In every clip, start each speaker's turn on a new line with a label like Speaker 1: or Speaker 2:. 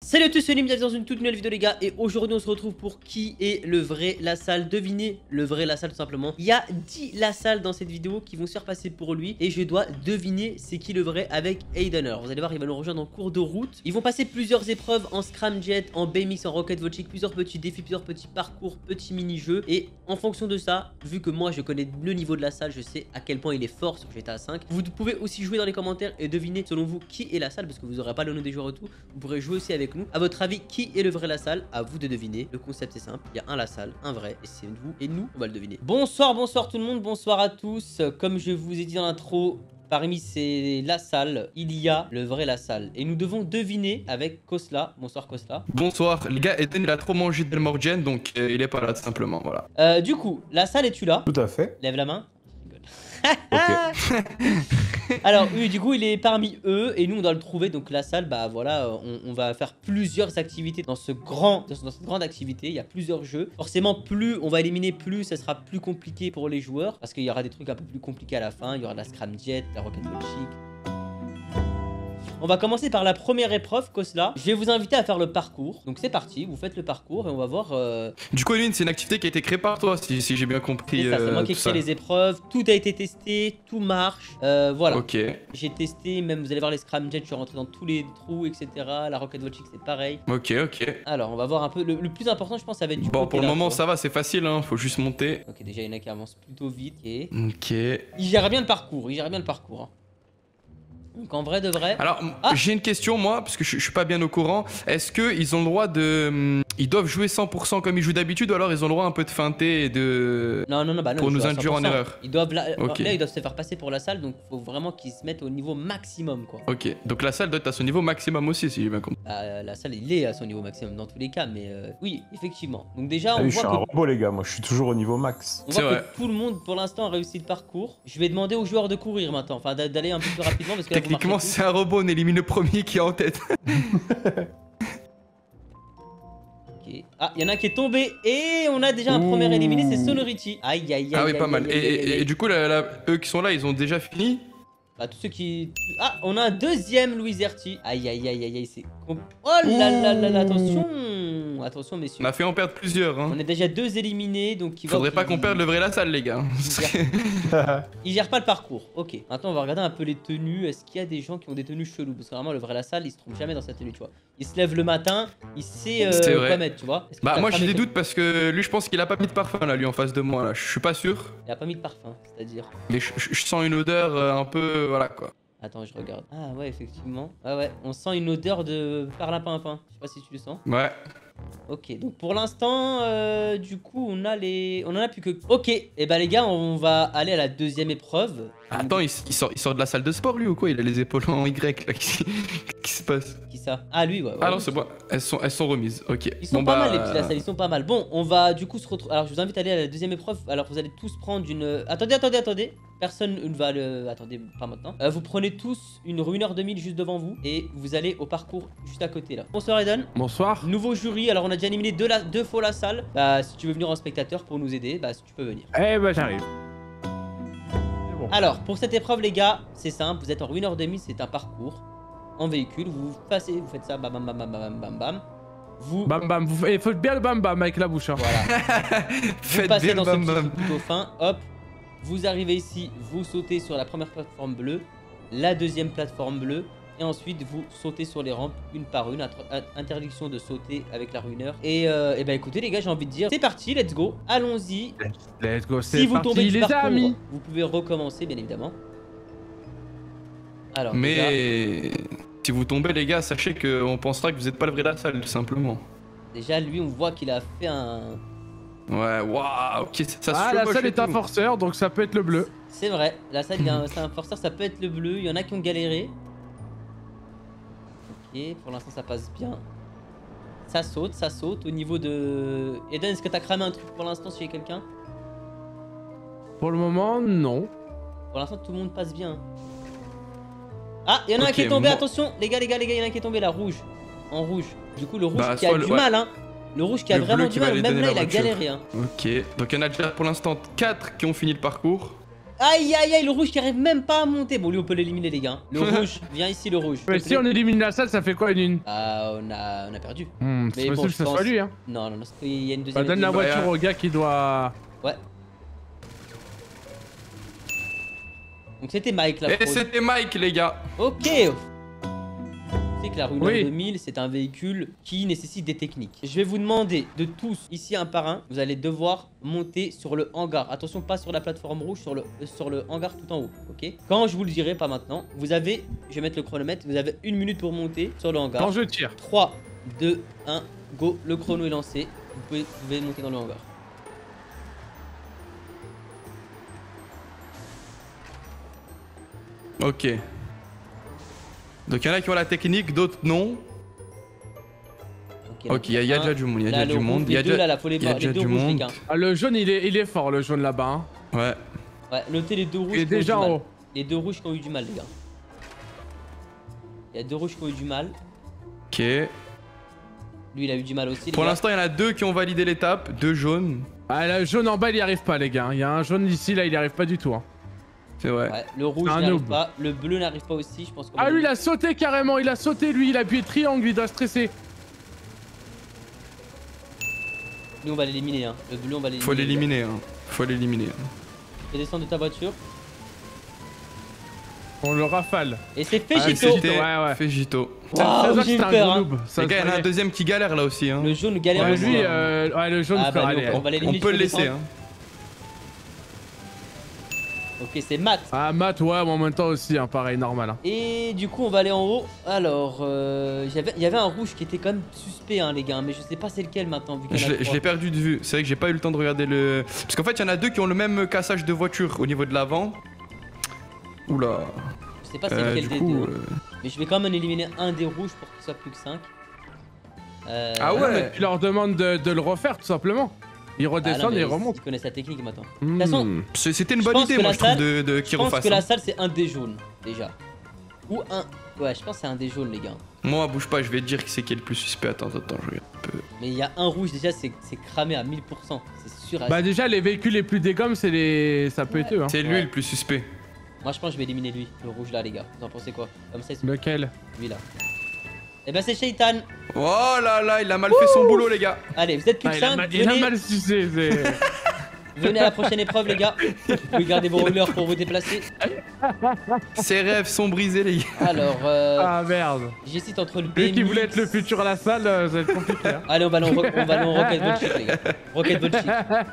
Speaker 1: Salut à tous, c'est Lim, bienvenue dans une toute nouvelle vidéo les gars. Et aujourd'hui on se retrouve pour qui est le vrai Lassalle. Devinez le vrai Lassalle tout simplement. Il y a 10 Lassalle dans cette vidéo qui vont se faire passer pour lui. Et je dois deviner c'est qui le vrai avec Aiden. Alors vous allez voir, il va nous rejoindre en cours de route. Ils vont passer plusieurs épreuves en scramjet, en BMX, en rocket volchik, plusieurs petits défis, plusieurs petits parcours, petits mini-jeux. Et en fonction de ça, vu que moi je connais le niveau de Lassalle, je sais à quel point il est fort sur GTA 5. Vous pouvez aussi jouer dans les commentaires et deviner selon vous qui est Lassalle, parce que vous n'aurez pas le nom des joueurs et tout. Vous pourrez jouer aussi avec nous. À votre avis, qui est le vrai Lassalle? À vous de deviner. Le concept est simple. Il y a un Lassalle, un vrai, et c'est vous et nous, on va le deviner. Bonsoir, bonsoir tout le monde, bonsoir à tous. Comme je vous ai dit dans l'intro, parmi ces Lassalle, il y a le vrai Lassalle. Et nous devons deviner avec Kosla. Bonsoir Kosla.
Speaker 2: Bonsoir, les gars, Eden il a trop mangé d'Elmorgen, donc il est pas là tout simplement, voilà.
Speaker 1: Du coup, Lassalle, es-tu là?
Speaker 3: Tout à fait.
Speaker 1: Lève la main.
Speaker 3: Ok.
Speaker 1: Alors oui, du coup il est parmi eux et nous on doit le trouver. Donc Lassalle, bah voilà, on va faire plusieurs activités dans cette grande activité. Il y a plusieurs jeux. Forcément, plus on va éliminer, plus ça sera plus compliqué pour les joueurs, parce qu'il y aura des trucs un peu plus compliqués à la fin. Il y aura de la scramjet, la rocket volchik. On va commencer par la première épreuve, Kosla. Je vais vous inviter à faire le parcours. Donc c'est parti, vous faites le parcours et on va voir...
Speaker 2: Du coup, Eline, c'est une activité qui a été créée par toi, si j'ai bien compris.
Speaker 1: C'est ça, c'est moi qui ai créé les épreuves. Tout a été testé, tout marche. Voilà.
Speaker 2: Ok.
Speaker 1: J'ai testé, même vous allez voir les scramjets, je suis rentré dans tous les trous, etc. La rocket volchik, c'est pareil.
Speaker 2: Ok, ok.
Speaker 1: Alors, on va voir un peu. Le plus important, je pense, ça va être du
Speaker 2: Bon,
Speaker 1: côté
Speaker 2: pour le
Speaker 1: là,
Speaker 2: moment,
Speaker 1: quoi.
Speaker 2: ça va, c'est facile, hein. Faut juste monter.
Speaker 1: Ok, déjà, il y en a qui avancent plutôt vite. Ok.
Speaker 2: Ok.
Speaker 1: Il gère bien le parcours, hein. Donc en vrai de vrai...
Speaker 2: Alors, j'ai une question, moi, parce que je suis pas bien au courant. Est-ce qu'ils ont le droit de... Ils doivent jouer 100% comme ils jouent d'habitude, ou alors ils ont le droit un peu de feinter et de...
Speaker 1: Non, bah non,
Speaker 2: pour
Speaker 1: ils
Speaker 2: nous
Speaker 1: jouent à
Speaker 2: induire en
Speaker 1: 100%.
Speaker 2: erreur.
Speaker 1: Ils doivent
Speaker 2: Ok.
Speaker 1: Là, ils doivent se faire passer pour Lassalle, donc faut vraiment qu'ils se mettent au niveau maximum, quoi.
Speaker 2: Ok, donc la salle doit être à son niveau maximum aussi, si j'ai bien compris.
Speaker 1: Lassalle, il est à son niveau maximum dans tous les cas, mais oui, effectivement. Donc déjà,
Speaker 3: Ah
Speaker 1: on
Speaker 3: oui, je
Speaker 1: voit
Speaker 3: suis
Speaker 1: que...
Speaker 3: un robot, les gars. Moi, je suis toujours au niveau max.
Speaker 1: On
Speaker 2: C'est
Speaker 1: voit
Speaker 2: vrai.
Speaker 1: que tout le monde pour l'instant a réussi le parcours. Je vais demander aux joueurs de courir maintenant, enfin d'aller un peu plus rapidement parce que là, vous
Speaker 2: Techniquement,
Speaker 1: marchez
Speaker 2: c'est un robot, on élimine le premier qui est en tête.
Speaker 1: tous. Ok. Ah, il y en a un qui est tombé et on a déjà un premier éliminé, c'est Sonority. Aïe aïe aïe.
Speaker 2: Ah oui,
Speaker 1: aïe,
Speaker 2: pas
Speaker 1: aïe,
Speaker 2: mal.
Speaker 1: aïe, aïe, aïe.
Speaker 2: Et du coup, eux qui sont là, ils ont déjà fini?
Speaker 1: Bah tous ceux qui... Ah, on a un deuxième Louis Erti. Aïe aïe aïe aïe aïe, c'est... Oh là là là là, attention. Attention messieurs.
Speaker 2: On a fait en perdre plusieurs, hein.
Speaker 1: On est déjà deux éliminés, donc il
Speaker 2: Faudrait pas qu'on perde le vrai Lassalle, les gars.
Speaker 1: Il gère pas le parcours. Ok. Maintenant, on va regarder un peu les tenues. Est-ce qu'il y a des gens qui ont des tenues cheloues? Parce que vraiment, le vrai Lassalle, il se trompe jamais dans sa tenue, tu vois. Il se lève le matin, il sait
Speaker 2: C'est vrai.
Speaker 1: quoi mettre, tu vois. Est-ce que
Speaker 2: Bah
Speaker 1: t'as
Speaker 2: moi j'ai
Speaker 1: cramé
Speaker 2: des
Speaker 1: ton-
Speaker 2: doutes parce que lui je pense qu'il a pas mis de parfum là, lui en face de moi là. Je suis pas sûr.
Speaker 1: Il a pas mis de parfum, c'est-à-dire...
Speaker 2: Mais je sens une odeur un peu... voilà quoi.
Speaker 1: Attends, je regarde. Ah ouais, effectivement. Ah ouais, on sent une odeur de parlimpinpin. Je sais pas si tu le sens.
Speaker 2: Ouais.
Speaker 1: Ok, donc pour l'instant, du coup, on en a plus que... Ok, et bah les gars, on va aller à la deuxième épreuve.
Speaker 2: Attends, il sort de la salle de sport lui ou quoi? Il a les épaules en Y là. Qu'est-ce qui se passe?
Speaker 1: Qui ça? Ah lui, ouais.
Speaker 2: Ah
Speaker 1: ouais,
Speaker 2: non, c'est bon. Elles sont remises. Ok.
Speaker 1: Ils sont
Speaker 2: Bon,
Speaker 1: pas
Speaker 2: bah,
Speaker 1: mal les petits Lassalle, ils sont pas mal. Bon, on va du coup se retrouver... Alors je vous invite à aller à la deuxième épreuve. Alors vous allez tous prendre une... Attendez. Personne ne va le... Attendez, pas maintenant. Vous prenez tous une ruineur 2000 juste devant vous. Et vous allez au parcours juste à côté là. Bonsoir Eden.
Speaker 4: Bonsoir.
Speaker 1: Nouveau jury, alors on a déjà éliminé deux faux Lassalle. Bah si tu veux venir en spectateur pour nous aider, bah si tu peux venir.
Speaker 4: Eh bah j'arrive. C'est bon.
Speaker 1: Alors pour cette épreuve les gars, c'est simple, vous êtes en ruineur 2000, c'est un parcours en véhicule, vous faites ça, bam bam bam bam bam bam bam. Vous...
Speaker 4: Bam bam, il faut bien le bam bam avec la bouche. Hein.
Speaker 1: Voilà. Vous
Speaker 2: Faites
Speaker 1: passez
Speaker 2: bien
Speaker 1: dans
Speaker 2: le
Speaker 1: ce
Speaker 2: bam
Speaker 1: petit
Speaker 2: bam.
Speaker 1: truc plutôt fin, hop. Vous arrivez ici, vous sautez sur la première plateforme bleue, la deuxième plateforme bleue, et ensuite vous sautez sur les rampes une par une. Interdiction de sauter avec la ruineur. Et bah écoutez les gars, j'ai envie de dire, c'est parti, let's go, allons-y.
Speaker 4: Let's go,
Speaker 1: Si
Speaker 4: c'est
Speaker 1: vous tombez
Speaker 4: parti
Speaker 1: du
Speaker 4: les
Speaker 1: parcours,
Speaker 4: amis.
Speaker 1: vous pouvez recommencer bien évidemment. Alors, déjà,
Speaker 2: Mais... Si vous tombez les gars, sachez qu'on pensera que vous êtes pas le vrai Lassalle tout simplement.
Speaker 1: déjà lui on voit qu'il a fait un...
Speaker 2: Ouais, waouh, ok, ça se
Speaker 4: Ah la
Speaker 2: chevauche
Speaker 4: salle
Speaker 2: et
Speaker 4: est un
Speaker 2: tout.
Speaker 4: forceur donc ça peut être le bleu.
Speaker 1: C'est vrai, là ça c'est un forceur, ça peut être le bleu, il y en a qui ont galéré. Ok, pour l'instant ça passe bien. Ça saute au niveau de... Eden, est-ce que t'as cramé un truc pour l'instant si y a quelqu'un?
Speaker 4: Pour le moment non.
Speaker 1: Pour l'instant tout le monde passe bien. Ah, il y en a un
Speaker 2: Ok,
Speaker 1: qui est tombé,
Speaker 2: moi-
Speaker 1: attention, les gars, il y en a un qui est tombé là, rouge. En rouge. Du coup le rouge
Speaker 2: Bah,
Speaker 1: qui a
Speaker 2: soit
Speaker 1: du
Speaker 2: le- ouais.
Speaker 1: mal hein. Le rouge qui a
Speaker 2: Le
Speaker 1: vraiment
Speaker 2: bleu
Speaker 1: du
Speaker 2: qui va
Speaker 1: mal,
Speaker 2: aller
Speaker 1: même
Speaker 2: donner
Speaker 1: là
Speaker 2: la
Speaker 1: il a
Speaker 2: voiture.
Speaker 1: galéré hein.
Speaker 2: Ok, donc il y en a déjà pour l'instant 4 qui ont fini le parcours.
Speaker 1: Aïe aïe aïe, le rouge qui arrive même pas à monter. Bon, lui, on peut l'éliminer, les gars. Le rouge, viens ici, le rouge.
Speaker 4: Mais si on élimine la salle, ça fait quoi une?
Speaker 1: Ah, on a perdu.
Speaker 4: C'est
Speaker 1: bon,
Speaker 4: possible que
Speaker 1: je
Speaker 4: ce
Speaker 1: pense-
Speaker 4: soit lui, hein.
Speaker 1: Non, non, non, il y a une
Speaker 4: Bah,
Speaker 1: deuxième.
Speaker 4: donne la
Speaker 1: équipe.
Speaker 4: voiture au gars qui doit.
Speaker 1: Ouais. Donc c'était Mike la
Speaker 2: Et
Speaker 1: fraude.
Speaker 2: c'était Mike, les gars.
Speaker 1: Ok. C'est que la Runner
Speaker 4: Oui.
Speaker 1: 2000, c'est un véhicule qui nécessite des techniques. Je vais vous demander de tous, ici un par un, vous allez devoir monter sur le hangar. Attention, pas sur la plateforme rouge, sur le hangar tout en haut, ok? Quand je vous le dirai, pas maintenant, vous avez, je vais mettre le chronomètre, vous avez 1 minute pour monter sur le hangar.
Speaker 4: Quand je tire.
Speaker 1: 3, 2, 1, go, le chrono est lancé. Vous pouvez monter dans le hangar.
Speaker 2: Ok. Donc il y en a qui ont la technique, d'autres non. Ok, il y a déjà du monde, il y a
Speaker 1: Là,
Speaker 2: déjà du
Speaker 1: le
Speaker 2: monde.
Speaker 1: rouge,
Speaker 2: Il y a
Speaker 1: les deux,
Speaker 2: déjà,
Speaker 1: là, là, faut les
Speaker 2: il y a
Speaker 1: voir, les
Speaker 2: déjà
Speaker 1: deux
Speaker 2: du
Speaker 1: rouges, les
Speaker 2: monde.
Speaker 1: gars.
Speaker 4: Ah, le jaune, il est fort, le jaune là-bas. Hein.
Speaker 2: Ouais.
Speaker 1: Ouais, notez les deux rouges.
Speaker 4: Il est
Speaker 1: qui ont eu
Speaker 4: déjà
Speaker 1: du
Speaker 4: en
Speaker 1: mal.
Speaker 4: haut.
Speaker 1: Les deux rouges qui ont eu du mal, les gars. Il y a deux rouges qui ont eu du mal.
Speaker 2: Ok.
Speaker 1: Lui, il a eu du mal aussi. Les
Speaker 2: Pour
Speaker 1: gars.
Speaker 2: l'instant, il y en a 2 qui ont validé l'étape, 2 jaunes.
Speaker 4: Ah, le jaune en bas, il y arrive pas, les gars. Il y a un jaune ici, là, il y arrive pas du tout. Hein.
Speaker 2: C'est vrai.
Speaker 1: Ouais, le rouge
Speaker 4: C'est un
Speaker 1: n'arrive
Speaker 4: noob.
Speaker 1: pas. Le bleu n'arrive pas aussi, je pense.
Speaker 4: Ah, lui, il a sauté carrément. Il a sauté, lui. Il a appuyé triangle. Il doit stresser.
Speaker 1: Lui, on va l'éliminer. Hein. Le bleu, on va l'éliminer.
Speaker 2: Faut l'éliminer, hein. Faut l'éliminer.
Speaker 1: Fais descendre de ta voiture.
Speaker 4: On le rafale.
Speaker 1: Et c'est
Speaker 4: Ah,
Speaker 1: Fégito.
Speaker 4: c'est- ouais.
Speaker 2: Fégito.
Speaker 4: Ça
Speaker 1: Waouh,
Speaker 4: se voit que
Speaker 1: j'ai eu
Speaker 4: c'est un
Speaker 1: peur.
Speaker 4: gros
Speaker 1: Hein.
Speaker 4: noob. Ça
Speaker 2: Les
Speaker 4: se
Speaker 2: gars, il y en a un
Speaker 4: voyait.
Speaker 2: deuxième qui galère là aussi, hein.
Speaker 1: Le jaune galère
Speaker 4: Ouais,
Speaker 1: aussi.
Speaker 4: lui,
Speaker 1: hein.
Speaker 4: ouais, le jaune
Speaker 1: Ah,
Speaker 4: frère,
Speaker 1: bah,
Speaker 4: allez.
Speaker 1: on va
Speaker 2: On
Speaker 1: l'éliminer.
Speaker 2: peut le
Speaker 1: je peux
Speaker 2: laisser,
Speaker 1: descendre.
Speaker 2: hein.
Speaker 1: Ok, c'est Matt.
Speaker 4: Ah, Matt, ouais, mais en même temps aussi, hein, pareil, normal. Hein.
Speaker 1: Et du coup, on va aller en haut. Alors, il y avait un rouge qui était quand même suspect, hein, les gars. Mais je sais pas c'est lequel maintenant. Vu qu'il y en a
Speaker 2: Je
Speaker 1: trois.
Speaker 2: l'ai perdu de vue. C'est vrai que j'ai pas eu le temps de regarder le. Parce qu'en fait, il y en a 2 qui ont le même cassage de voiture au niveau de l'avant. Oula.
Speaker 1: Je sais pas c'est lequel
Speaker 2: Du
Speaker 1: des
Speaker 2: coup.
Speaker 1: deux. Mais je vais quand même éliminer un des rouges pour qu'il soit plus que 5.
Speaker 2: Ah ouais.
Speaker 4: Non, mais tu leur demandes de le refaire, tout simplement. Ils redescendent et ils remontent.
Speaker 1: Ils connaissent la technique maintenant. De toute façon,
Speaker 4: Hmm.
Speaker 2: C'était une
Speaker 1: Je
Speaker 2: bonne
Speaker 1: pense
Speaker 2: idée,
Speaker 1: que
Speaker 2: moi,
Speaker 1: la
Speaker 2: je trouve,
Speaker 1: salle-
Speaker 2: de
Speaker 1: je
Speaker 2: qu'ils
Speaker 1: pense
Speaker 2: refassent.
Speaker 1: que la
Speaker 2: hein.
Speaker 1: salle c'est un des jaunes déjà. Ou un. Ouais, je pense que c'est un des jaunes, les gars.
Speaker 2: Moi, bouge pas, je vais te dire qui c'est qui est le plus suspect. Attends, je regarde un peu.
Speaker 1: Mais il y a un rouge déjà, c'est cramé à 1000%. C'est sûr.
Speaker 4: Bah, déjà, les véhicules les plus dégommes, c'est les. Ça peut être eux. Hein.
Speaker 2: C'est lui
Speaker 1: Ouais.
Speaker 2: le plus suspect.
Speaker 1: Moi, je pense que je vais éliminer lui, le rouge là, les gars. Vous en pensez quoi? Comme ça, c'est
Speaker 4: Lequel?
Speaker 1: lui là. Et ben, c'est Shaitan.
Speaker 2: Oh là là, il a mal fait son boulot, les gars.
Speaker 1: Allez, vous êtes plus
Speaker 4: Ah,
Speaker 1: que
Speaker 4: il a
Speaker 1: 5.
Speaker 4: mal- il a mal sucé.
Speaker 1: Venez à la prochaine épreuve, les gars. Vous pouvez garder vos rouleurs pour vous déplacer.
Speaker 2: Ses rêves sont brisés, les gars.
Speaker 1: Alors,
Speaker 4: Ah, merde.
Speaker 1: j'hésite entre le
Speaker 4: Lui qui
Speaker 1: BMX.
Speaker 4: voulait être le futur à la salle, ça va être compliqué. Hein.
Speaker 1: Allez, on va aller en Rocket Volchik, les gars. Rocket Volchik.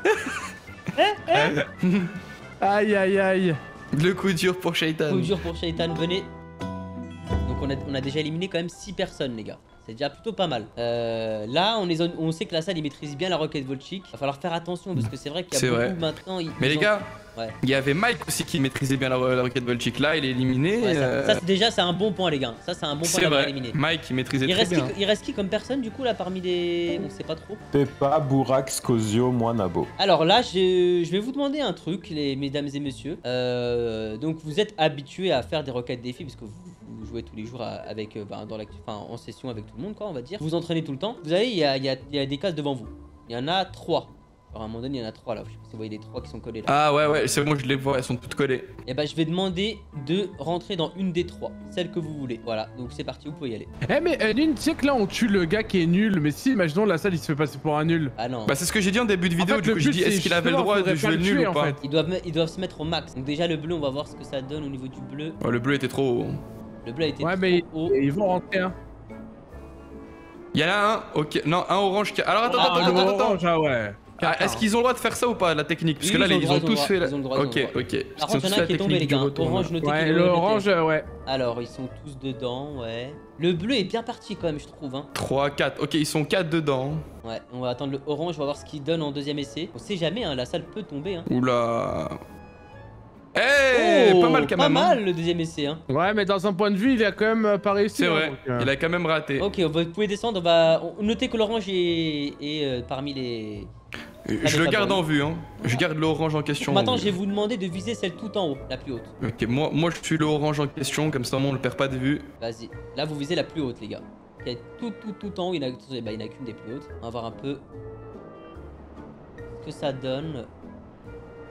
Speaker 4: Aïe, aïe, aïe.
Speaker 2: Le coup dur pour Shaitan.
Speaker 1: Coup dur pour Shaitan, venez. Donc on a déjà éliminé quand même 6 personnes, les gars. C'est déjà plutôt pas mal. Là, on sait que la salle, il maîtrise bien la Rocket Volchik. Va falloir faire attention parce que c'est vrai qu'il y
Speaker 2: C'est
Speaker 1: a beaucoup
Speaker 2: vrai.
Speaker 1: maintenant.
Speaker 2: Mais les gars,
Speaker 1: Ouais.
Speaker 2: il y avait Mike aussi qui maîtrisait bien la Rocket Volchik. Là, il est éliminé.
Speaker 1: Ouais, ça, déjà, c'est un bon point, les gars. Ça, c'est un bon point
Speaker 2: c'est
Speaker 1: d'avoir
Speaker 2: vrai.
Speaker 1: éliminé.
Speaker 2: Mike, il maîtrisait
Speaker 1: Il
Speaker 2: très
Speaker 1: reste,
Speaker 2: bien.
Speaker 1: il reste qui comme personne, du coup, là, parmi les. On sait pas trop.
Speaker 3: Peppa, Bourak, Scosio, moi, Nabo.
Speaker 1: Alors là, je vais vous demander un truc, les mesdames et messieurs. Donc, vous êtes habitués à faire des requêtes défis parce que vous jouez tous les jours avec, en session avec tout le monde, quoi, on va dire. Vous vous entraînez tout le temps. Vous savez, il y a des cases devant vous. Il y en a 3. Alors, à un moment donné, il y en a 3 là. Je sais pas si vous voyez les 3 qui sont collés là.
Speaker 2: Ah ouais, c'est bon, je les vois, elles sont toutes collées.
Speaker 1: Et bah, je vais demander de rentrer dans une des 3, celle que vous voulez. Voilà, donc c'est parti, vous pouvez y aller.
Speaker 4: Eh, mais Lune, tu sais que là, on tue le gars qui est nul. Mais si, imaginons, la salle, il se fait passer pour un nul.
Speaker 1: Ah non.
Speaker 2: Bah, c'est ce que j'ai dit en début de vidéo.
Speaker 4: fait,
Speaker 2: Du
Speaker 4: le
Speaker 2: coup, j'ai
Speaker 4: but,
Speaker 2: dit,
Speaker 4: c'est
Speaker 2: est-ce qu'il avait le
Speaker 4: justement,
Speaker 2: droit de
Speaker 4: faudrait pas
Speaker 2: jouer
Speaker 4: le
Speaker 2: nul
Speaker 4: tuer,
Speaker 2: ou
Speaker 4: en
Speaker 2: pas?
Speaker 4: fait.
Speaker 1: Ils doivent se mettre au max. Donc déjà le bleu, on va voir ce que ça donne au niveau du bleu.
Speaker 2: Oh, le bleu était trop haut.
Speaker 1: Le bleu a été
Speaker 4: Ouais,
Speaker 1: trop
Speaker 4: mais
Speaker 1: haut.
Speaker 4: ils vont rentrer, hein.
Speaker 2: Il y en a un, ok. Non, un orange qui. Alors, attends,
Speaker 1: Ah,
Speaker 2: attends,
Speaker 4: le
Speaker 2: attends, attends.
Speaker 4: orange, ah ouais.
Speaker 2: Ah, est-ce qu'ils ont le droit de faire ça ou pas, la technique? Parce que
Speaker 1: Oui,
Speaker 2: là,
Speaker 1: ils ont le
Speaker 2: ils
Speaker 1: droit,
Speaker 2: ont
Speaker 1: ils ont le
Speaker 2: tous
Speaker 1: droit,
Speaker 2: fait la.
Speaker 1: ils ont le droit, ils ont
Speaker 2: Ok,
Speaker 1: le droit.
Speaker 2: ok.
Speaker 1: Par
Speaker 2: Ils ont
Speaker 1: contre, il y en
Speaker 2: tous
Speaker 1: a
Speaker 2: la
Speaker 1: un qui est tombé, les
Speaker 2: technique du
Speaker 1: gars.
Speaker 2: retour,
Speaker 1: Orange,
Speaker 2: là.
Speaker 1: notez
Speaker 4: Ouais,
Speaker 1: qu'il
Speaker 4: le
Speaker 1: doit
Speaker 4: orange,
Speaker 1: noter.
Speaker 4: ouais.
Speaker 1: Alors, ils sont tous dedans, ouais. Le bleu est bien parti quand même, je trouve. Hein.
Speaker 2: 3, 4. Ok, ils sont 4 dedans.
Speaker 1: Ouais, on va attendre le orange, on va voir ce qu'il donne en deuxième essai. On sait jamais, hein, la salle peut tomber. Hein.
Speaker 2: Oula. Eh,
Speaker 1: Oh,
Speaker 2: pas mal quand même.
Speaker 1: Pas
Speaker 2: hein.
Speaker 1: mal le deuxième essai. Hein.
Speaker 4: Ouais, mais dans un point de vue, il a quand même pas réussi.
Speaker 2: C'est
Speaker 4: hein,
Speaker 2: vrai,
Speaker 4: donc,
Speaker 2: il a quand même raté.
Speaker 1: Ok, vous pouvez descendre. Notez que l'orange est parmi les.
Speaker 2: Je le garde en vue, hein. Je garde l'orange en question.
Speaker 1: Maintenant, je vais vous demander de viser celle tout en haut, la plus haute.
Speaker 2: Ok, moi je suis l'orange en question, comme ça on le perd pas de vue.
Speaker 1: Vas-y. Là, vous visez la plus haute, les gars. Qui est tout en haut. Il n'y en a qu'une des plus hautes. On va voir un peu ce que ça donne.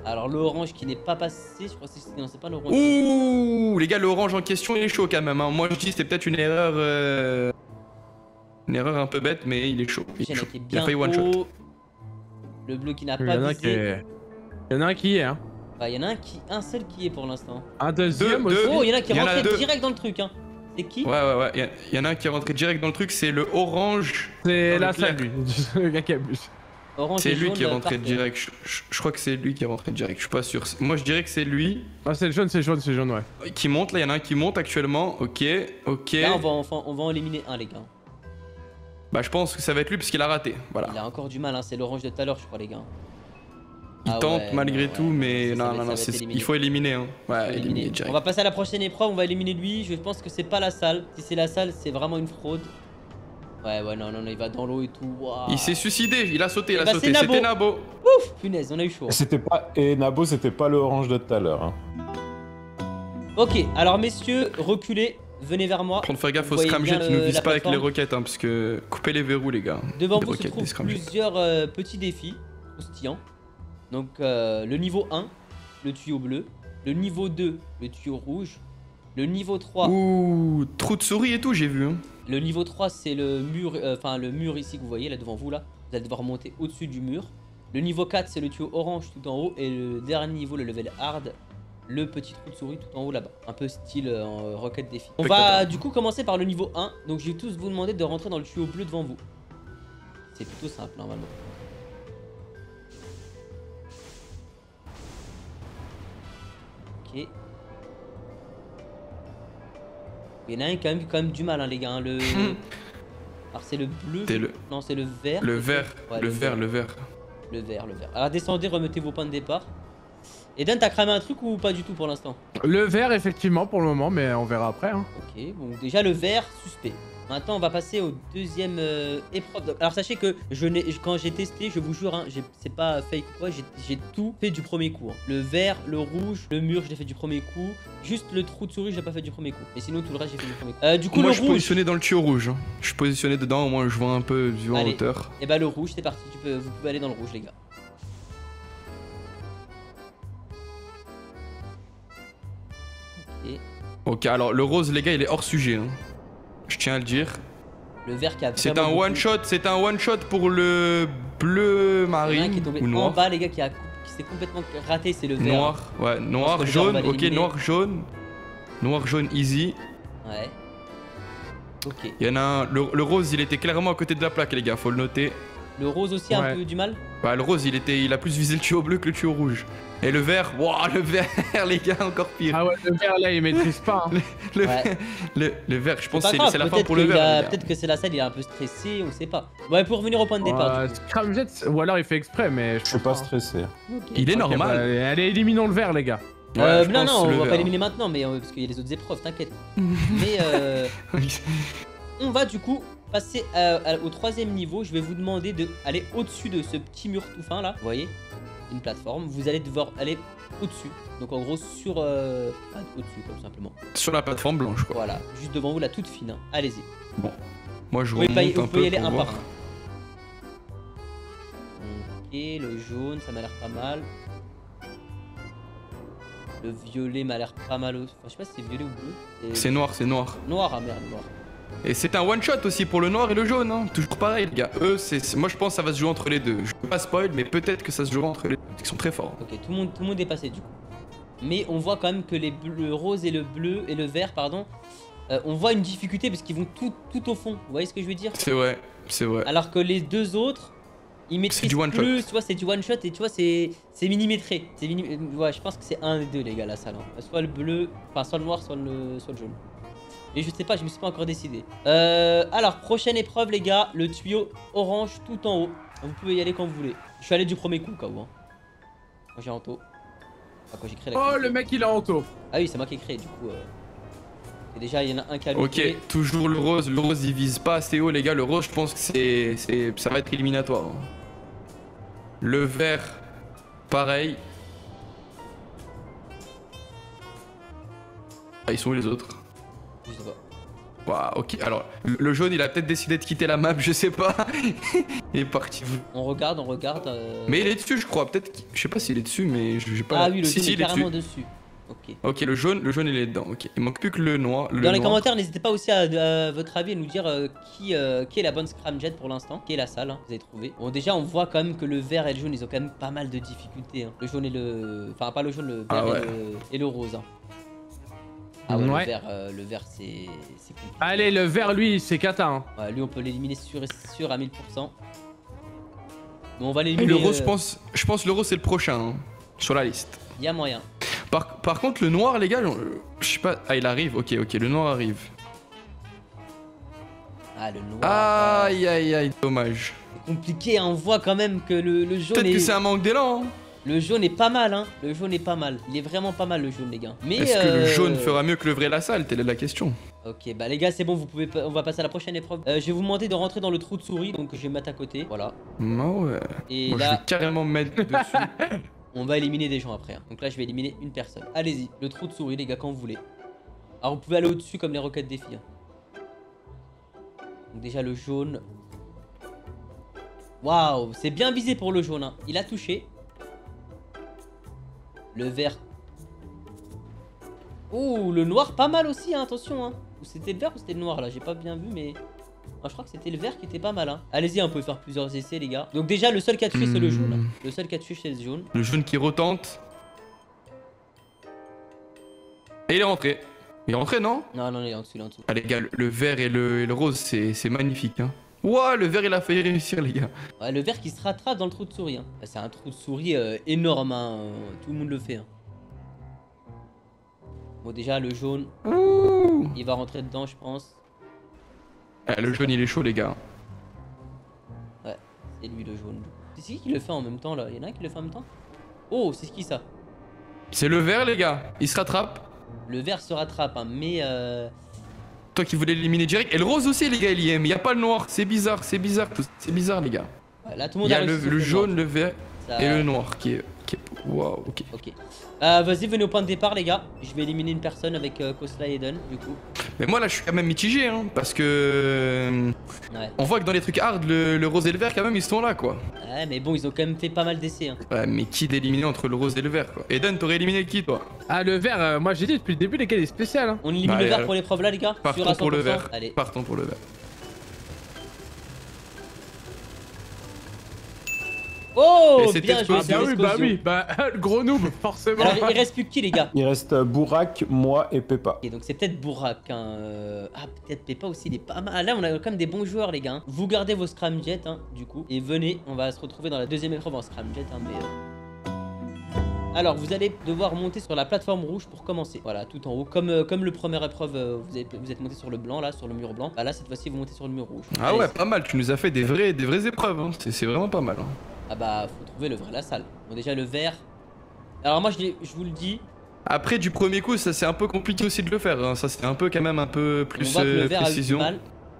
Speaker 1: Alors l'orange qui n'est pas passé, je crois que c'est... Non, c'est pas l'orange.
Speaker 2: Ouh, les gars, l'orange en question, il est chaud quand même. Hein. Moi, je dis c'était peut-être une erreur... Une erreur un peu bête, mais il est chaud. Il, est chaud.
Speaker 1: Qui est
Speaker 2: Il a
Speaker 1: bien
Speaker 2: failli one shot.
Speaker 1: haut. Le bleu qui n'a
Speaker 4: Il y
Speaker 1: pas
Speaker 4: en a
Speaker 1: visé.
Speaker 4: Il y en a un qui est, hein.
Speaker 1: Bah, il y en a un seul qui est pour l'instant.
Speaker 4: Un deuxième
Speaker 2: Deux.
Speaker 4: aussi.
Speaker 1: Oh, il y en a qui
Speaker 2: Il y en a
Speaker 1: rentrent
Speaker 2: deux.
Speaker 1: direct dans le truc, hein. C'est qui?
Speaker 2: Ouais. Il y en a un qui est rentré direct dans le truc, c'est le orange.
Speaker 4: C'est
Speaker 2: Dans
Speaker 4: la
Speaker 2: le clair.
Speaker 4: salle, lui. Le gars qui abuse.
Speaker 1: Orange
Speaker 2: C'est
Speaker 1: et
Speaker 2: lui
Speaker 1: jaune,
Speaker 2: qui est rentré
Speaker 1: parfait.
Speaker 2: direct. Je crois que c'est lui qui est rentré direct. Je suis pas sûr. Moi, je dirais que c'est lui
Speaker 4: Ah, c'est jaune, ouais.
Speaker 2: qui monte. Là, il y en a un qui monte actuellement. Ok.
Speaker 1: Là, on va en éliminer un, les gars.
Speaker 2: Bah, je pense que ça va être lui parce qu'il a raté. Voilà.
Speaker 1: Il a encore du mal, hein. C'est l'orange de tout à l'heure, je crois, les gars.
Speaker 2: Il
Speaker 1: Ah
Speaker 2: tente
Speaker 1: ouais,
Speaker 2: malgré
Speaker 1: non,
Speaker 2: tout,
Speaker 1: ouais.
Speaker 2: mais
Speaker 1: Ça
Speaker 2: non,
Speaker 1: va être
Speaker 2: il
Speaker 1: éliminé.
Speaker 2: faut éliminer. Hein. Ouais,
Speaker 1: Éliminer.
Speaker 2: éliminer
Speaker 1: On
Speaker 2: direct.
Speaker 1: va passer à la prochaine épreuve, on va éliminer lui. Je pense que c'est pas la salle. Si c'est la salle, c'est vraiment une fraude. Ouais, non, il va dans l'eau et tout. Waouh.
Speaker 2: Il s'est suicidé, il a sauté,
Speaker 1: Eh
Speaker 2: il a
Speaker 1: bah,
Speaker 2: sauté.
Speaker 1: c'est Nabo.
Speaker 2: C'était Nabo.
Speaker 1: Ouf, punaise, on a eu chaud.
Speaker 3: Et Nabo, c'était pas le orange de tout à l'heure. Hein.
Speaker 1: Ok, alors messieurs, reculez, venez vers moi.
Speaker 2: Prendre faire gaffe
Speaker 1: Vous
Speaker 2: aux
Speaker 1: voyez
Speaker 2: scramjets
Speaker 1: bien
Speaker 2: qui nous visent
Speaker 1: la
Speaker 2: pas avec les
Speaker 1: plateforme.
Speaker 2: roquettes, hein, parce que coupez les verrous, les gars.
Speaker 1: Devant
Speaker 2: Les
Speaker 1: vous se
Speaker 2: roquettes, des
Speaker 1: trouvent
Speaker 2: scramjets.
Speaker 1: plusieurs petits défis croustillants. Donc le niveau 1, le tuyau bleu. Le niveau 2, le tuyau rouge. Le niveau 3,
Speaker 2: Ouh, trou de souris et tout, j'ai vu. Hein.
Speaker 1: le niveau 3 c'est le mur, le mur ici que vous voyez là devant vous là. Vous allez devoir monter au-dessus du mur. Le niveau 4 c'est le tuyau orange tout en haut. Et le dernier niveau, le level hard, le petit trou de souris tout en haut là-bas. Un peu style Rocket Défi. On va
Speaker 2: Spectateur.
Speaker 1: du coup commencer par le niveau 1. Donc je vais tous vous demander de rentrer dans le tuyau bleu devant vous. C'est plutôt simple normalement. Ok. Il y en a un qui a quand même du mal, hein, les gars. Hein, le... Alors c'est le bleu.
Speaker 2: C'est le-
Speaker 1: Non, c'est le vert.
Speaker 2: Le vert,
Speaker 1: Ouais,
Speaker 2: le vert.
Speaker 1: Le vert. Alors descendez, remettez vos points de départ. Et Dan, t'as cramé un truc ou pas du tout pour l'instant?
Speaker 4: Le vert, effectivement, pour le moment, mais on verra après. Hein.
Speaker 1: Ok, bon, déjà le vert, suspect. Maintenant, on va passer au deuxième épreuve. Alors, sachez que quand j'ai testé, je vous jure, hein, c'est pas fake ou quoi, j'ai tout fait du premier coup. Hein. Le vert, le rouge, le mur, je l'ai fait du premier coup. Juste le trou de souris, je l'ai pas fait du premier coup. Mais sinon, tout le reste, j'ai fait du premier coup. Du coup,
Speaker 2: Moi,
Speaker 1: le
Speaker 2: je suis
Speaker 1: rouge.
Speaker 2: positionné dans le tuyau rouge. Hein. Je suis positionné dedans, au moins je vois un peu vu en
Speaker 1: Allez.
Speaker 2: hauteur.
Speaker 1: Et bah, le rouge, c'est parti. Vous pouvez aller dans le rouge, les gars. Ok.
Speaker 2: Ok, alors le rose, les gars, il est hors sujet. Hein. Je tiens à le dire.
Speaker 1: Le vert qui a
Speaker 2: C'est
Speaker 1: vraiment
Speaker 2: un
Speaker 1: beaucoup-
Speaker 2: one shot pour le bleu
Speaker 1: Il y en a un
Speaker 2: marine
Speaker 1: qui est tombé
Speaker 2: ou
Speaker 1: en
Speaker 2: noir.
Speaker 1: bas, les gars, qui s'est complètement raté, c'est le vert.
Speaker 2: Noir, ouais,
Speaker 1: que
Speaker 2: noir,
Speaker 1: le vert, on
Speaker 2: jaune,
Speaker 1: va
Speaker 2: ok,
Speaker 1: l'éliminer.
Speaker 2: noir, jaune. Noir, jaune, easy.
Speaker 1: Ouais. Ok.
Speaker 2: Il y en a un, le rose, il était clairement à côté de la plaque, les gars, faut le noter.
Speaker 1: Le rose aussi a un
Speaker 4: Ouais.
Speaker 1: peu du mal.
Speaker 2: Bah, le rose, il a plus visé le tuyau bleu que le tuyau rouge. Et le vert, waouh, le vert, les gars, encore pire.
Speaker 4: Ah ouais, le vert, là, il maîtrise pas. Hein.
Speaker 2: Le,
Speaker 1: Ouais.
Speaker 2: le vert, je pense
Speaker 1: pas
Speaker 2: que
Speaker 1: grave,
Speaker 2: c'est la fin
Speaker 1: peut-être
Speaker 2: pour le
Speaker 1: qu'il
Speaker 2: vert.
Speaker 1: a-
Speaker 2: les gars.
Speaker 1: Peut-être que c'est la salle, il est un peu stressé, on sait pas. Ouais, pour revenir au point de départ. du coup.
Speaker 4: Scramjet, ou alors il fait exprès, mais
Speaker 3: Je suis pas stressé.
Speaker 2: Il est
Speaker 4: Ok,
Speaker 2: normal.
Speaker 4: bah, allez, éliminons le vert, les gars.
Speaker 2: Ouais, je
Speaker 1: non,
Speaker 2: pense
Speaker 1: non, on
Speaker 2: le
Speaker 1: va pas
Speaker 2: vert.
Speaker 1: éliminer maintenant, mais parce qu'il y a les autres épreuves, t'inquiète. Mais on va du coup passer au troisième niveau. Je vais vous demander d'aller au-dessus de ce petit mur tout fin là. Vous voyez, une plateforme. Vous allez devoir aller au-dessus. Donc en gros sur au-dessus comme simplement.
Speaker 2: Sur la plateforme blanche, quoi.
Speaker 1: Voilà, juste devant vous la toute fine. Hein. Allez-y.
Speaker 2: Moi, je
Speaker 1: Vous pouvez,
Speaker 2: remonte
Speaker 1: vous
Speaker 2: un
Speaker 1: pouvez y
Speaker 2: peu
Speaker 1: aller
Speaker 2: pour
Speaker 1: un par
Speaker 2: voir.
Speaker 1: un. Ok, le jaune, ça m'a l'air pas mal. Le violet m'a l'air pas mal aussi. Enfin, je sais pas si c'est violet ou bleu.
Speaker 2: C'est noir, c'est noir.
Speaker 1: Noir, ah merde, noir.
Speaker 2: Et c'est un one shot aussi pour le noir et le jaune, hein. Toujours pareil, les gars. Eux, moi je pense que ça va se jouer entre les deux. Je veux pas spoil, mais peut-être que ça se jouera entre les deux. Ils sont très forts.
Speaker 1: Ok, tout le monde est passé du coup. Mais on voit quand même que le rose et le bleu et le vert, pardon, on voit une difficulté parce qu'ils vont tout au fond. Vous voyez ce que je veux dire?
Speaker 2: C'est vrai, c'est vrai.
Speaker 1: Alors que les deux autres, ils maîtrisent
Speaker 2: du one
Speaker 1: plus.
Speaker 2: shot.
Speaker 1: Tu vois, c'est du one shot et tu vois, c'est millimétré. Ouais, je pense que c'est un des deux, les gars, la salle. Hein. Soit le bleu, enfin, soit le noir, soit le jaune. Et je sais pas, je me suis pas encore décidé. Alors, prochaine épreuve, les gars, le tuyau orange tout en haut. Vous pouvez y aller quand vous voulez. Je suis allé du premier coup, au cas où. Hein. Moi, j'ai Anto. Enfin, quand j'ai créé la
Speaker 4: Oh,
Speaker 1: activité.
Speaker 4: le mec, il est en auto.
Speaker 1: Ah oui, c'est moi qui ai créé, du coup. Et déjà, il y en a un qui a
Speaker 2: Ok,
Speaker 1: looté.
Speaker 2: toujours le rose. Le rose, il vise pas assez haut, les gars. Le rose, je pense que ça va être éliminatoire. Hein. Le vert, pareil. Ah, ils sont où les autres?
Speaker 1: Je sais pas.
Speaker 2: Waouh, ok. Alors, le jaune, il a peut-être décidé de quitter la map, je sais pas. Il est parti.
Speaker 1: On regarde.
Speaker 2: Mais il est dessus, je crois. Peut-être. Je sais pas s'il est dessus, mais je sais pas.
Speaker 1: Ah oui, le
Speaker 2: si,
Speaker 1: jaune
Speaker 2: si,
Speaker 1: est
Speaker 2: il est
Speaker 1: carrément
Speaker 2: dessus.
Speaker 1: dessus. Ok.
Speaker 2: Ok, le jaune, il est dedans. Ok. Il manque plus que le noir.
Speaker 1: Dans les commentaires, n'hésitez pas aussi à votre avis à nous dire qui est la bonne scramjet pour l'instant, qui est la salle, hein, vous avez trouvé. Bon, déjà, on voit quand même que le vert et le jaune, ils ont quand même pas mal de difficultés. Hein. Le jaune et le. Enfin, pas le jaune, le vert et le rose. Hein. Ah ouais,
Speaker 4: Ouais.
Speaker 1: le vert c'est compliqué.
Speaker 4: Allez, le vert, lui, c'est cata. Hein.
Speaker 1: Ouais, lui, on peut l'éliminer sûr à 1000%. Mais on va l'éliminer.
Speaker 2: Le rose, je pense le rose, c'est le prochain hein, sur la liste.
Speaker 1: Il y a moyen.
Speaker 2: Par contre, le noir, les gars, je sais pas. Ah, il arrive. Ok, le noir arrive.
Speaker 1: Ah, le noir.
Speaker 2: Aïe, aïe, aïe, dommage.
Speaker 1: C'est compliqué, hein, on voit quand même que le jaune
Speaker 2: Peut-être
Speaker 1: est.
Speaker 2: que c'est un manque d'élan. Hein.
Speaker 1: Le jaune est pas mal, hein. Le jaune est pas mal. Il est vraiment pas mal, le jaune, les gars. Mais
Speaker 2: Est-ce que le jaune fera mieux que le vrai Lassalle? Telle est la question.
Speaker 1: Ok, bah les gars, c'est bon, on va passer à la prochaine épreuve. Je vais vous demander de rentrer dans le trou de souris, donc je vais me mettre à côté. Voilà.
Speaker 2: Ah ouais.
Speaker 1: Et
Speaker 2: Moi, je
Speaker 1: là,
Speaker 2: vais carrément me mettre dessus.
Speaker 1: on va éliminer des gens après. Hein. Donc là, je vais éliminer une personne. Allez-y, le trou de souris, les gars, quand vous voulez. Alors, vous pouvez aller au-dessus comme les roquettes des filles. Hein. Donc déjà, le jaune. Waouh, c'est bien visé pour le jaune. Hein. Il a touché. Le vert. Ouh, le noir pas mal aussi, hein, attention. Hein. C'était le vert ou c'était le noir là? J'ai pas bien vu, mais. Moi, je crois que c'était le vert qui était pas mal. Hein. Allez-y, on peut faire plusieurs essais, les gars. Donc, déjà, le seul qui a tué, c'est le jaune. Hein. Le seul qui a tué, c'est le jaune.
Speaker 2: Le jaune qui retente. Et il est rentré. Il est rentré, non?
Speaker 1: Non, il est en dessous, il est en dessous.
Speaker 2: Ah, les gars, le vert et le rose, c'est magnifique. Hein. Ouah, le vert, il a failli réussir, les gars.
Speaker 1: Ouais, le vert qui se rattrape dans le trou de souris. Hein. C'est un trou de souris énorme. Hein. Tout le monde le fait. Hein. Bon, déjà, le jaune,
Speaker 2: Ouh.
Speaker 1: il va rentrer dedans, je pense.
Speaker 2: Ah, le jaune, il est chaud, les gars.
Speaker 1: Ouais, c'est lui le jaune. C'est qui le fait en même temps là? Il y en a un qui le fait en même temps? Oh, c'est qui ça?
Speaker 2: C'est le vert, les gars. Il se rattrape.
Speaker 1: Le vert se rattrape, hein, mais
Speaker 2: Toi qui voulais l'éliminer direct. Et le rose aussi, les gars, il y est. Mais il n'y a pas le noir. C'est bizarre, c'est bizarre, les gars.
Speaker 1: ouais, là tout le monde
Speaker 2: Il y a
Speaker 1: réussi sauf
Speaker 2: le jaune,
Speaker 1: noir.
Speaker 2: le vert
Speaker 1: Ça-
Speaker 2: et le noir qui est... Waouh, ok.
Speaker 1: Ok. Vas-y, venez au point de départ, les gars. Je vais éliminer une personne avec Kosla et Eden, du coup.
Speaker 2: Mais moi, là, je suis quand même mitigé, hein. Parce que...
Speaker 1: Ouais.
Speaker 2: On voit que dans les trucs hard, le rose et le vert, quand même, ils sont là, quoi.
Speaker 1: Ouais, mais bon, ils ont quand même fait pas mal d'essais. Hein.
Speaker 2: Ouais, mais qui d'éliminer entre le rose et le vert, quoi. Eden, t'aurais éliminé qui, toi?
Speaker 4: Ah, le vert, moi j'ai dit depuis le début, les gars, il est spécial. Hein.
Speaker 1: On élimine
Speaker 2: Bah,
Speaker 1: le vert
Speaker 2: allez,
Speaker 1: pour l'épreuve là, les gars. Sûr à
Speaker 2: Partons pour le
Speaker 1: 100%.
Speaker 2: vert.
Speaker 1: Allez.
Speaker 2: Partons pour le vert.
Speaker 1: Oh,
Speaker 2: Et c'était
Speaker 1: bien joué,
Speaker 2: explosif.
Speaker 1: c'est
Speaker 4: Bah oui,
Speaker 1: Escosio.
Speaker 4: le gros noob, forcément.
Speaker 1: Alors, il reste plus que qui, les gars?
Speaker 3: Il reste Bourak, moi et Peppa.
Speaker 1: Ok, donc c'est peut-être Bourak. Hein. Ah, peut-être Peppa aussi, il est pas mal. Ah, là, on a quand même des bons joueurs, les gars. Hein. Vous gardez vos scramjets, hein, du coup. Et venez, on va se retrouver dans la deuxième épreuve en scramjet. Hein, Alors, vous allez devoir monter sur la plateforme rouge pour commencer. Voilà, tout en haut. Comme le première épreuve, vous êtes monté sur le blanc, là, sur le mur blanc. Bah là, cette fois-ci, vous montez sur le mur rouge.
Speaker 2: Ah
Speaker 1: Allez,
Speaker 2: ouais, pas mal. Tu nous as fait des vraies épreuves, hein. C'est vraiment pas mal. Hein.
Speaker 1: Ah bah, faut trouver le vrai la salle. Bon, déjà, le vert. Alors, moi, je vous le dis.
Speaker 2: Après, du premier coup, ça c'est un peu compliqué aussi de le faire. Hein. Ça c'est un peu quand même un peu
Speaker 1: On
Speaker 2: plus
Speaker 1: voit que le vert
Speaker 2: précision.
Speaker 1: a eu du mal.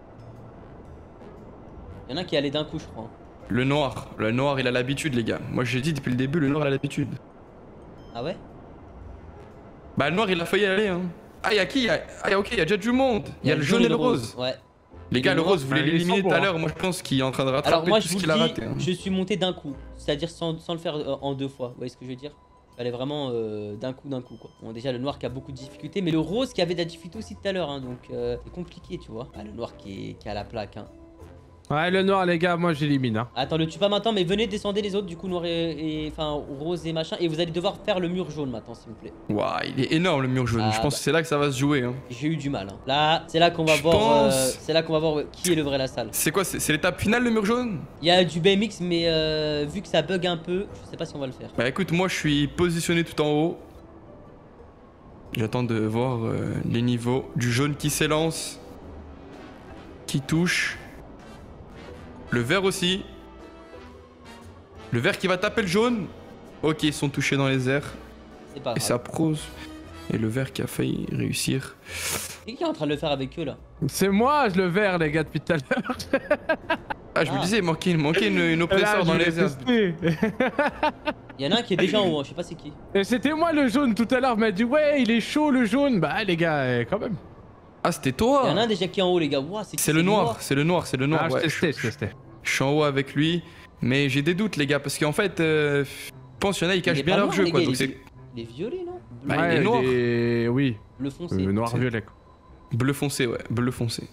Speaker 1: Il y en a un qui est allé d'un coup, je crois.
Speaker 2: Le noir, il a l'habitude, les gars. Moi j'ai dit depuis le début, le noir il a l'habitude.
Speaker 1: Ah ouais?
Speaker 2: Bah le noir il a failli aller. Hein. Ah y'a qui? Ah ok, il y a déjà du monde. Il y a le jaune et le rose.
Speaker 1: Ouais.
Speaker 2: Les gars, le rose, vous voulez
Speaker 4: il est
Speaker 2: l'éliminer
Speaker 4: sans
Speaker 2: tout à
Speaker 4: bon,
Speaker 2: l'heure. Moi je pense qu'il est en train de
Speaker 1: Alors
Speaker 2: rattraper
Speaker 1: moi
Speaker 2: tout
Speaker 1: je
Speaker 2: ce
Speaker 1: vous
Speaker 2: qu'il
Speaker 1: le
Speaker 2: a
Speaker 1: dis,
Speaker 2: raté. Hein.
Speaker 1: je suis monté d'un coup, c'est-à-dire sans le faire en deux fois, vous voyez ce que je veux dire? Fallait vraiment d'un coup quoi. Bon déjà le noir qui a beaucoup de difficultés, mais le rose qui avait de la difficulté aussi tout à l'heure, hein, donc c'est compliqué tu vois. Ah le noir qui est à la plaque hein.
Speaker 4: Ouais, le noir, les gars, moi j'élimine. Hein.
Speaker 1: Attends, le tue pas maintenant, mais venez descendre les autres, du coup noir enfin rose et machin, et vous allez devoir faire le mur jaune maintenant s'il vous plaît.
Speaker 2: Waouh, il est énorme le mur jaune.
Speaker 1: Ah,
Speaker 2: je pense
Speaker 1: bah.
Speaker 2: que c'est là que ça va se jouer. Hein.
Speaker 1: J'ai eu du mal. Hein. Là, c'est là qu'on va
Speaker 2: Je
Speaker 1: voir,
Speaker 2: pense.
Speaker 1: c'est là qu'on va voir qui est le vrai la salle.
Speaker 2: C'est quoi? C'est l'étape finale le mur jaune?
Speaker 1: Il y a du BMX, mais vu que ça bug un peu, je sais pas si on va le faire.
Speaker 2: Bah écoute, moi je suis positionné tout en haut. J'attends de voir les niveaux. Du jaune qui s'élance. Qui touche. Le vert aussi. Le vert qui va taper le jaune. Ok, ils sont touchés dans les airs.
Speaker 1: C'est pas
Speaker 2: Et
Speaker 1: grave.
Speaker 2: ça prose. Et le vert qui a failli réussir.
Speaker 1: C'est qui est en train de le faire avec eux là?
Speaker 4: C'est moi, je le vert, les gars, depuis tout à l'heure.
Speaker 2: Ah, je me
Speaker 1: Ah.
Speaker 2: disais, il manquait une oppresseur
Speaker 4: Là,
Speaker 2: dans
Speaker 4: je l'ai
Speaker 2: les airs.
Speaker 4: testé.
Speaker 1: Il y en a un qui est déjà en haut, hein, je sais pas c'est qui.
Speaker 4: Et c'était moi le jaune tout à l'heure, m'a dit ouais, il est chaud le jaune. Bah les gars, quand même.
Speaker 2: Ah, c'était
Speaker 1: Il y en a
Speaker 2: toi.
Speaker 1: un déjà qui est en haut, les gars. Ouah,
Speaker 2: C'est le noir, c'est le noir, c'est le noir.
Speaker 4: Ah, je
Speaker 2: Ouais,
Speaker 4: testais, je testais.
Speaker 2: je suis en haut avec lui, mais j'ai des doutes, les gars, parce qu'en fait, je pense qu'il y en a, ils
Speaker 1: Il
Speaker 2: cachent
Speaker 1: est
Speaker 2: bien
Speaker 1: pas
Speaker 2: leur
Speaker 1: noir,
Speaker 2: jeu,
Speaker 1: les
Speaker 2: quoi.
Speaker 1: gars,
Speaker 2: Donc c'est
Speaker 1: il est violet, non?
Speaker 2: Bah,
Speaker 1: Bleu,
Speaker 2: il est noir.
Speaker 4: Oui,
Speaker 1: bleu foncé.
Speaker 4: noir-violet, quoi.
Speaker 2: bleu foncé, ouais, bleu foncé.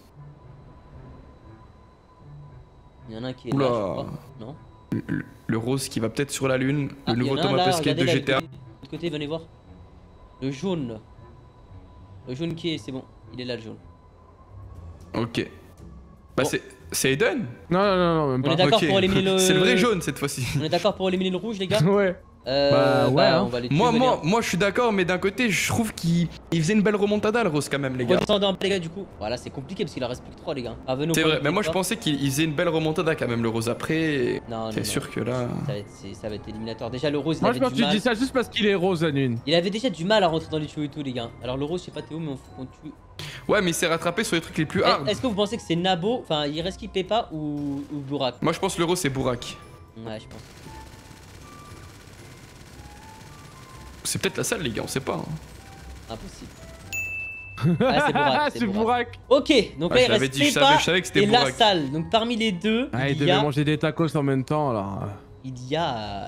Speaker 1: Il y en a un qui est
Speaker 2: Oula.
Speaker 1: là, je crois. Non?
Speaker 2: Le rose qui va peut-être sur la lune,
Speaker 1: Ah,
Speaker 2: le
Speaker 1: il y
Speaker 2: nouveau
Speaker 1: en a un
Speaker 2: Thomas
Speaker 1: là,
Speaker 2: Pesquet de
Speaker 1: regardez là,
Speaker 2: GTA.
Speaker 1: de l'autre côté, venez voir. Le jaune, là. Le jaune qui est, c'est bon. Il est là, le jaune.
Speaker 2: Ok. Bah,
Speaker 1: Bon.
Speaker 2: c'est Eden.
Speaker 4: Non, même
Speaker 1: On
Speaker 4: pas.
Speaker 1: est d'accord
Speaker 2: Ok.
Speaker 1: pour éliminer le...
Speaker 2: C'est le vrai jaune cette fois-ci.
Speaker 1: On est d'accord pour éliminer le rouge, les gars?
Speaker 4: Ouais. Bah, ouais, hein.
Speaker 1: On va les tuer,
Speaker 2: Moi,
Speaker 1: venez.
Speaker 2: moi, je suis d'accord, mais d'un côté, je trouve qu'il faisait une belle remontada, le rose, quand même, les gars.
Speaker 1: Redescendez un peu, les gars, du coup. Voilà, c'est compliqué parce qu'il en reste plus que 3, les gars. Ah, venez au
Speaker 2: C'est
Speaker 1: point
Speaker 2: vrai,
Speaker 1: de
Speaker 2: mais moi, je
Speaker 1: départ.
Speaker 2: pensais qu'il faisait une belle remontada, quand même, le rose. Après,
Speaker 1: Non,
Speaker 2: c'est
Speaker 1: non,
Speaker 2: sûr que là.
Speaker 1: ça va être éliminatoire. Déjà, le rose, il
Speaker 4: Moi, je
Speaker 1: avait
Speaker 4: pense que
Speaker 1: du
Speaker 4: tu
Speaker 1: mal.
Speaker 4: dis ça juste parce qu'il est rose à Nune.
Speaker 1: Il avait déjà du mal à rentrer dans les tuyaux et tout, les gars. Alors, le rose, je sais pas Théo, mais on tue.
Speaker 2: Ouais, mais il s'est rattrapé sur les trucs les plus hard.
Speaker 1: Est-ce que vous pensez que c'est Nabo, enfin, il reste qui, Peppa ou Burak?
Speaker 2: Moi, je pense que le rose, c'est Bourak.
Speaker 1: Ouais, je pense.
Speaker 2: C'est peut-être la salle, les gars, on sait pas. Hein.
Speaker 1: Impossible. Ah, c'est Burak.
Speaker 4: C'est Bourak.
Speaker 1: Ok, donc
Speaker 2: Ah,
Speaker 1: là,
Speaker 2: je
Speaker 1: il
Speaker 2: l'avais
Speaker 1: reste
Speaker 2: dit, je
Speaker 1: Peppa
Speaker 2: savais que c'était
Speaker 1: et la
Speaker 2: Bourak.
Speaker 1: salle. Donc, parmi les deux,
Speaker 4: Ah, il
Speaker 1: il y
Speaker 4: devait
Speaker 1: a...
Speaker 4: manger des tacos en même temps, là.
Speaker 1: Il y a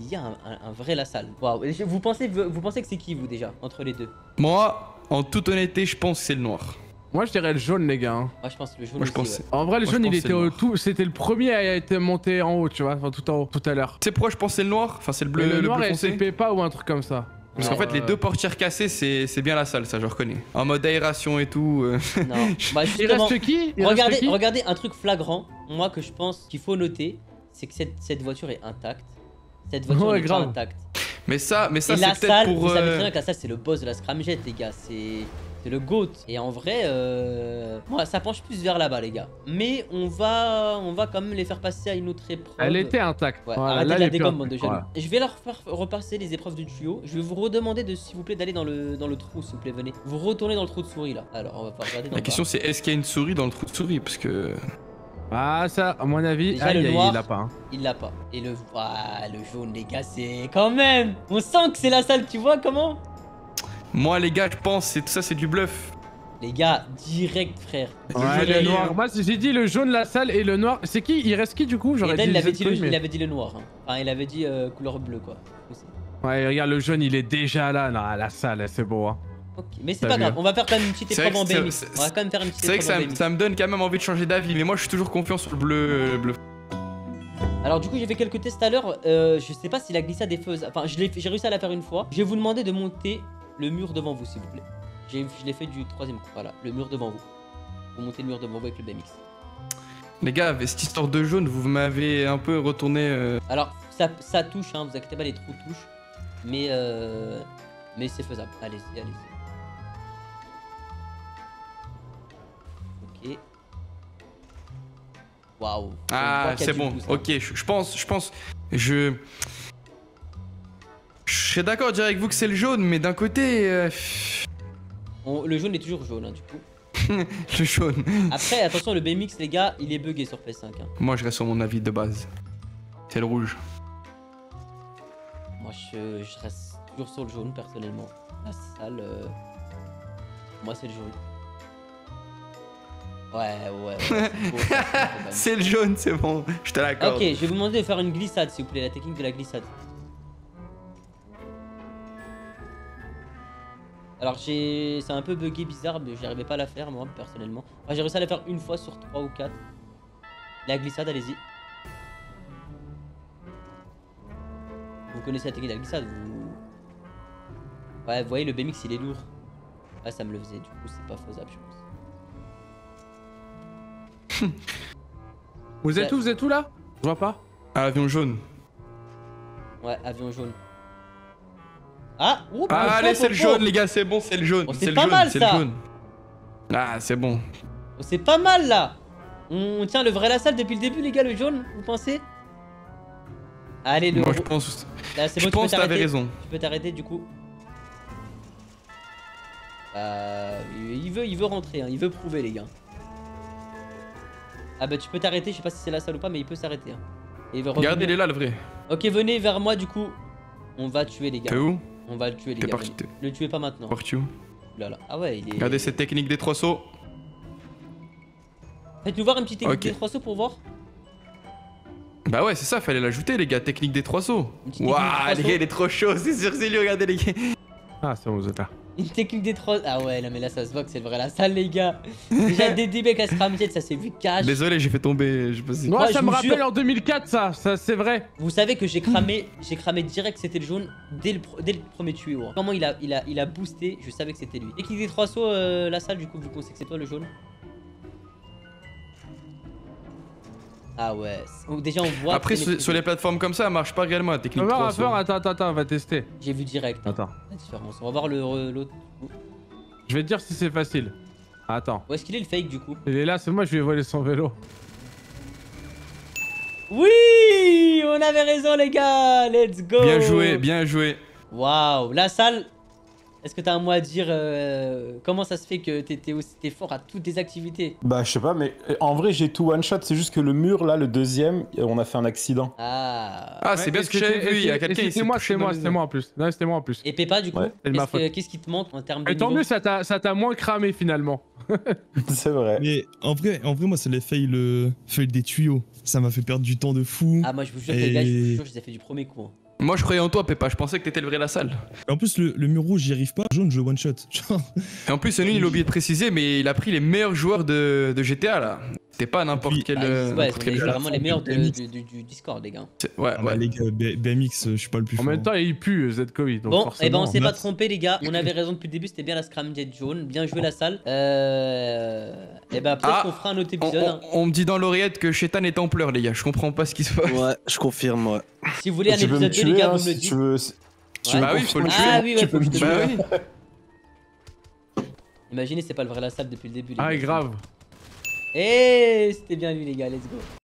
Speaker 1: un vrai La Salle. Waouh. Vous pensez que c'est qui, vous, déjà, entre les deux?
Speaker 2: Moi, en toute honnêteté, je pense que c'est le noir.
Speaker 4: Moi, je dirais le jaune, les gars. Hein.
Speaker 1: Moi, je pense que le jaune
Speaker 2: Moi, je
Speaker 1: aussi,
Speaker 2: pense.
Speaker 1: ouais.
Speaker 4: En vrai, le
Speaker 2: Moi, je
Speaker 4: jaune, il
Speaker 2: pense que
Speaker 4: était
Speaker 2: c'est le noir.
Speaker 4: c'était le premier à être monté en haut, tu vois, enfin, tout en haut, tout à l'heure.
Speaker 2: Tu sais pourquoi je pense que c'est le noir? Enfin, c'est le bleu,
Speaker 4: Et le noir,
Speaker 2: bleu
Speaker 4: c'est
Speaker 2: foncé.
Speaker 4: Peppa ou un truc comme ça.
Speaker 2: Parce qu'en
Speaker 1: Ouais.
Speaker 2: fait, les deux portières cassées, c'est bien la salle, ça, je reconnais. En mode aération et tout.
Speaker 1: Non. Bah,
Speaker 4: Il
Speaker 1: justement,
Speaker 4: reste qui Il reste
Speaker 1: regardez,
Speaker 4: qui
Speaker 1: regardez un truc flagrant, moi, que je pense qu'il faut noter, c'est que cette voiture est intacte. Cette voiture
Speaker 4: Ouais,
Speaker 1: est pas
Speaker 4: grave.
Speaker 1: intacte.
Speaker 2: Mais ça
Speaker 1: Et
Speaker 2: c'est
Speaker 1: la
Speaker 2: peut-être
Speaker 1: salle,
Speaker 2: pour.
Speaker 1: vous savez très bien que la salle, c'est le boss de la scramjet, les gars. C'est le GOAT. Et en vrai, moi, ça penche plus vers là-bas, les gars. Mais on va quand même les faire passer à une autre épreuve.
Speaker 4: Elle était intacte.
Speaker 1: Ouais,
Speaker 4: Voilà,
Speaker 1: arrêtez
Speaker 4: là,
Speaker 1: de la
Speaker 4: elle est plus
Speaker 1: dégomme, bande de
Speaker 4: intacte.
Speaker 1: jaloux.
Speaker 4: Voilà.
Speaker 1: Je vais leur faire repasser les épreuves du tuyau. Je vais vous redemander de, s'il vous plaît, d'aller dans le trou, s'il vous plaît, venez. Vous retournez dans le trou de souris, là. Alors, on va pas regarder dans
Speaker 2: La
Speaker 1: le
Speaker 2: question, c'est est-ce qu'il y a une souris dans le trou de souris? Parce que.
Speaker 4: Ah, ça, à mon avis,
Speaker 1: Déjà, le
Speaker 4: il
Speaker 1: noir.
Speaker 4: l'a pas. Hein.
Speaker 1: Il l'a pas. Et le jaune, les gars, c'est quand même. On sent que c'est la salle, tu vois comment?
Speaker 2: Moi, les gars, je pense que tout ça, c'est du bluff.
Speaker 1: Les gars, direct, frère.
Speaker 4: Ouais,
Speaker 2: jaune,
Speaker 4: le noir. Moi, j'ai dit le jaune, la salle et le noir. C'est qui? Il reste qui du coup? J'aurais
Speaker 1: Eden,
Speaker 4: dit.
Speaker 1: il avait dit,
Speaker 4: Zetouille, mais-
Speaker 1: il avait dit le noir. Hein. Enfin, il avait dit couleur bleue, quoi. Aussi.
Speaker 4: Ouais, regarde, le jaune, il est déjà là. Non, la salle, c'est beau. Hein.
Speaker 1: Ok, mais c'est
Speaker 4: T'as
Speaker 1: pas
Speaker 4: vu,
Speaker 1: grave.
Speaker 4: hein.
Speaker 1: On va faire quand même une petite
Speaker 2: C'est
Speaker 1: épreuve
Speaker 2: vrai
Speaker 1: en
Speaker 2: que
Speaker 1: BMX.
Speaker 2: c'est-
Speaker 1: On va quand même faire une petite
Speaker 2: C'est vrai que
Speaker 1: épreuve en BMX.
Speaker 2: ça me donne quand même envie de changer d'avis, mais moi, je suis toujours confiant sur le bleu.
Speaker 1: Alors du coup j'ai fait quelques tests à l'heure, je sais pas si la glissade est faisable, enfin j'ai réussi à la faire une fois. Je vais vous demander de monter le mur devant vous s'il vous plaît. Je l'ai fait du troisième coup, voilà, le mur devant vous. Vous montez le mur devant vous avec le BMX.
Speaker 2: Les gars, avec cette histoire de jaune, vous m'avez un peu retourné.
Speaker 1: Alors ça touche, hein, vous inquiétez pas, les trous touchent, mais c'est faisable, allez-y, allez-y. Ok. Waouh.
Speaker 2: Ah, c'est bon. Ok, je pense. Je serais d'accord de dire avec vous que c'est le jaune, mais d'un côté.
Speaker 1: Le jaune est toujours jaune, hein, du coup.
Speaker 2: Le jaune.
Speaker 1: Après, attention, le BMX, les gars, il est bugué sur PS5. Hein.
Speaker 2: Moi, je reste sur mon avis de base. C'est le rouge.
Speaker 1: Moi, je reste toujours sur le jaune, personnellement. La salle, moi, c'est le jaune. Ouais. C'est beau, ça, c'est beau, quand même.
Speaker 2: C'est le jaune, c'est bon. Je te l'accorde.
Speaker 1: Ok, je vais vous demander de faire une glissade, s'il vous plaît, la technique de la glissade. Alors c'est un peu bugué, bizarre, mais j'arrivais pas à la faire moi personnellement. Enfin, j'ai réussi à la faire une fois sur 3 ou 4. La glissade, allez-y. Vous connaissez la technique de la glissade, vous... Ouais, vous voyez, le BMX il est lourd. Ouais, ça me le faisait, du coup c'est pas faisable, je pense.
Speaker 4: Vous êtes où là? Je vois pas.
Speaker 2: Ah, avion jaune.
Speaker 1: Ouais, avion jaune. Ah, oups,
Speaker 2: Ah, allez, c'est le jaune, les gars, c'est bon, c'est le jaune.
Speaker 1: Oh, c'est
Speaker 2: le
Speaker 1: pas
Speaker 2: jaune,
Speaker 1: mal,
Speaker 2: c'est
Speaker 1: ça.
Speaker 2: le jaune. Ah, c'est bon.
Speaker 1: Oh, c'est pas mal là. On tient le vrai la salle depuis le début, les gars, le jaune, vous pensez? Allez, le
Speaker 2: Moi, je pense.
Speaker 1: là, c'est
Speaker 2: Je
Speaker 1: bon, tu peux
Speaker 2: pense que t'avais
Speaker 1: t'arrêter.
Speaker 2: raison.
Speaker 1: Tu peux t'arrêter du coup. Il veut rentrer, hein. Il veut prouver, les gars. Ah bah tu peux t'arrêter, je sais pas si c'est la salle ou pas, mais il peut s'arrêter. Hein. Et il veut revenir.
Speaker 2: Regardez, il est là, le vrai.
Speaker 1: Ok, venez vers moi du coup. On va tuer les gars.
Speaker 2: T'es où?
Speaker 1: On va le tuer les
Speaker 2: T'es
Speaker 1: gars.
Speaker 2: parti.
Speaker 1: venez. Le tuez pas maintenant.
Speaker 2: Parti où?
Speaker 1: Là là. Ah ouais, il est.
Speaker 2: Regardez cette technique des 3 sauts.
Speaker 1: Faites-nous voir une petite technique
Speaker 2: Ok.
Speaker 1: des 3 sauts pour voir.
Speaker 2: Bah ouais, c'est ça, fallait l'ajouter, les gars. Technique des 3 sauts.
Speaker 1: Une petite technique des
Speaker 2: Waouh,
Speaker 1: trois
Speaker 2: les gars, il est trop chaud. C'est sûr, c'est lui, regardez, les gars.
Speaker 4: Ah, c'est bon, vous êtes là.
Speaker 1: Une technique des 3. Ah ouais, non, mais là, ça se voit que c'est le vrai la salle, les gars. Déjà, des débuts avec la scramjet, ça s'est vu cash.
Speaker 2: Désolé, j'ai fait tomber. Je sais pas si.
Speaker 4: Moi,
Speaker 1: Ouais,
Speaker 4: ça
Speaker 1: je
Speaker 4: me
Speaker 1: vous
Speaker 4: rappelle
Speaker 1: jure.
Speaker 4: en 2004, ça c'est vrai.
Speaker 1: Vous savez que j'ai cramé direct, c'était le jaune dès le premier tuyau. Hein. Comment il a boosté, je savais que c'était lui. Technique des 3 sauts, la salle, du coup, vous pensez que c'est toi le jaune? Ah ouais. Déjà, on voit.
Speaker 2: Après,
Speaker 1: pénétrer.
Speaker 2: sur les plateformes comme ça, elle marche pas réellement la
Speaker 4: On
Speaker 2: technique
Speaker 4: va voir,
Speaker 2: 3 sauts.
Speaker 4: attends, on va tester.
Speaker 1: J'ai vu direct. hein,
Speaker 4: Attends.
Speaker 1: La différence. On va voir l'autre.
Speaker 4: Je vais te dire si c'est facile. Attends.
Speaker 1: Où est-ce qu'il est le fake du coup?
Speaker 4: Il est là, c'est moi, je lui ai volé son vélo.
Speaker 1: Oui, on avait raison les gars. Let's go.
Speaker 2: Bien joué, bien joué.
Speaker 1: Waouh, la salle. Est-ce que t'as un mot à dire comment ça se fait que t'es fort à toutes tes activités?
Speaker 3: Bah, je sais pas, mais en vrai, j'ai tout one shot. C'est juste que le mur, là, le deuxième, on a fait un accident.
Speaker 1: Ah.
Speaker 2: Ah, c'est bien ce que j'avais vu. Il y a quelqu'un qui
Speaker 4: C'est moi, c'est moi en plus. Non, c'était moi en plus.
Speaker 1: Et Peppa du coup,
Speaker 3: Ouais,
Speaker 4: c'est de ma faute.
Speaker 1: qu'est-ce qui te manque en termes de
Speaker 4: Et tant
Speaker 1: niveau?
Speaker 4: mieux, ça t'a moins cramé finalement.
Speaker 3: C'est vrai.
Speaker 5: Mais en vrai, moi, c'est les fails des tuyaux. Ça m'a fait perdre du temps de fou.
Speaker 1: Ah moi je vous jure que les gars, je vous jure, je les ai fait du premier coup. hein.
Speaker 2: Moi, je croyais en toi, Peppa. Je pensais que t'étais le vrai la salle.
Speaker 5: En plus, le mur rouge, j'y arrive pas. Jaune, je one shot. Genre,
Speaker 2: Et en plus, Nul, il a oublié de préciser, mais il a pris les meilleurs joueurs de GTA là. C'était pas n'importe
Speaker 5: Et puis-
Speaker 2: quel.
Speaker 1: Ah, ouais,
Speaker 2: n'importe
Speaker 1: c'est
Speaker 2: quel jeu.
Speaker 1: vraiment les meilleurs
Speaker 5: BMX.
Speaker 1: du Discord les gars.
Speaker 2: Ouais,
Speaker 5: ah bah,
Speaker 2: ouais.
Speaker 5: les gars, BMX, je suis pas le plus
Speaker 4: En
Speaker 5: fort.
Speaker 4: même temps, il pue Z-Covid. Donc
Speaker 1: Bon, et ben
Speaker 4: forcément.
Speaker 1: on s'est pas
Speaker 5: Max.
Speaker 1: trompé les gars, on avait raison depuis le début, c'était bien la scramjet jaune, bien joué la salle. Et ben peut-être
Speaker 2: Ah,
Speaker 1: qu'on fera un autre épisode. hein.
Speaker 2: On me dit dans l'oreillette que Shetan est en pleurs, les gars. Je comprends pas ce qui se passe.
Speaker 6: Ouais, je confirme, ouais.
Speaker 1: Si vous voulez un
Speaker 3: Tu peux me
Speaker 1: épisode 2 les
Speaker 3: tuer,
Speaker 1: gars,
Speaker 3: hein,
Speaker 1: vous me le
Speaker 3: si
Speaker 1: dites.
Speaker 3: tu veux.
Speaker 1: Ouais.
Speaker 2: Bah oui, faut le tuer.
Speaker 1: Ah oui, ouais,
Speaker 3: Tu
Speaker 1: faut
Speaker 3: peux
Speaker 1: que
Speaker 3: me
Speaker 1: je te
Speaker 2: Bah
Speaker 1: le
Speaker 2: oui.
Speaker 1: Imaginez, c'est pas le vrai la salle depuis le début. Les
Speaker 4: Ah,
Speaker 1: gars.
Speaker 4: grave.
Speaker 1: Et c'était bien lui les gars, let's go.